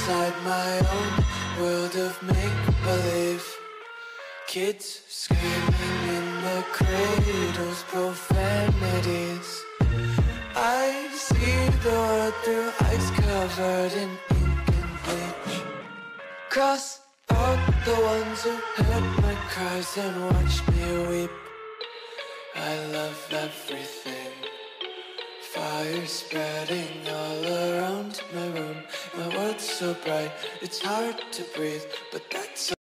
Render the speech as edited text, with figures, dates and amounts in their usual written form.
inside my own world of make-believe. Kids screaming in the cradles, profanities. I see the world through ice covered in ink and bleach. Cross out the ones who heard my cries and watched me weep. I love everything. Fire spreading all around my room. My world's so bright, it's hard to breathe, but that's